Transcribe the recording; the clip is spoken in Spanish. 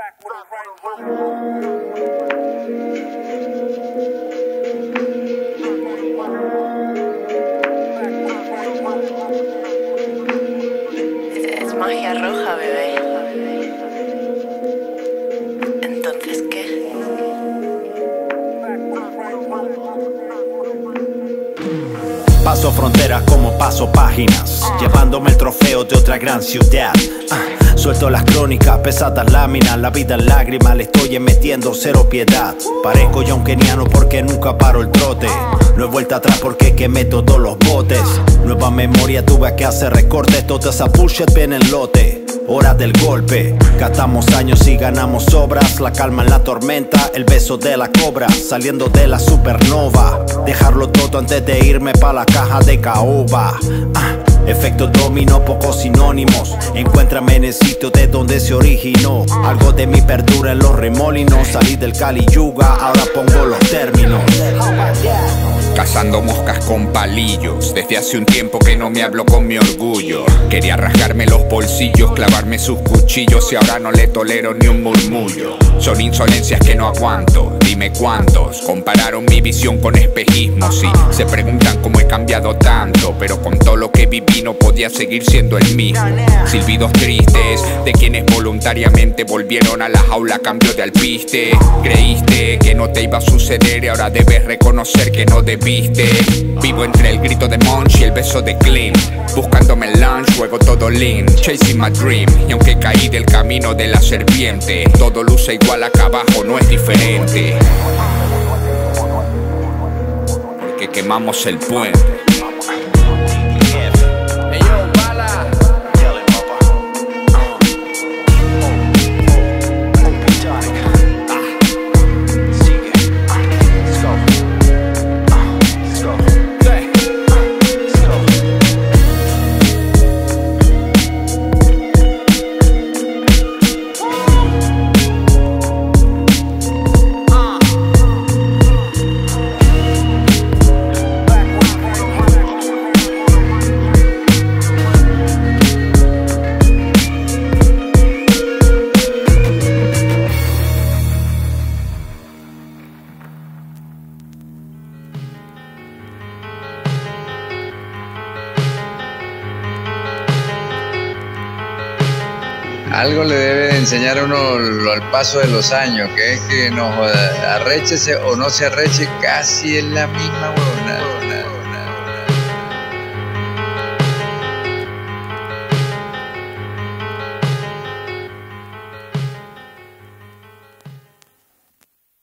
Es magia roja, bebé. Entonces, ¿qué? Paso fronteras como paso páginas, llevándome el trofeo de otra gran ciudad. Suelto las crónicas, pesadas láminas, la vida en lágrimas, le estoy metiendo cero piedad. Parezco ya un keniano porque nunca paro el trote. No he vuelta atrás porque quemé todos los botes. Nueva memoria tuve que hacer recortes, toda esa bullshit viene en lote. Hora del golpe, gastamos años y ganamos obras. La calma en la tormenta, el beso de la cobra, saliendo de la supernova. Dejarlo todo antes de irme pa' la caja de caoba. Efecto dominó, pocos sinónimos. Encuéntrame en el sitio de donde se originó. Algo de mí perdura en los remolinos. Salí del Kali Yuga, ahora pongo los términos. Cazando moscas con palillos. Desde hace un tiempo que no me hablo con mi orgullo. Quería rasgarme los bolsillos, clavarme sus cuchillos, y ahora no le tolero ni un murmullo. Son insolencias que no aguanto. Dime cuántos compararon mi visión con espejismos y se preguntan cómo he cambiado tanto, pero con todo lo que viví no podía seguir siendo el mismo. Silbidos tristes de quienes voluntariamente volvieron a la jaula a cambio de alpiste. Creíste que no te iba a suceder y ahora debes reconocer que no debiste. Vivo entre el grito de Monch y el beso de Clint, buscándome el lunch, juego todo lean, chasing my dream. Y aunque caí del camino de la serpiente, todo luce igual acá abajo, no es diferente. Porque quemamos el puente. Algo le debe de enseñar a uno al paso de los años, que es que nos arréchese o no se arreche, casi es la misma huevada.